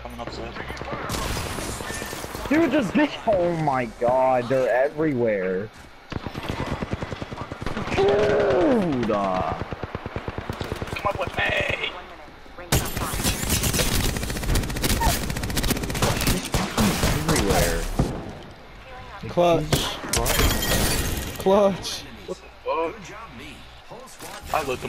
Coming upstairs. Dude, oh my god, they're everywhere. Dude! Come up with me! Everywhere. Clutch. Clutch. What the fuck? I looked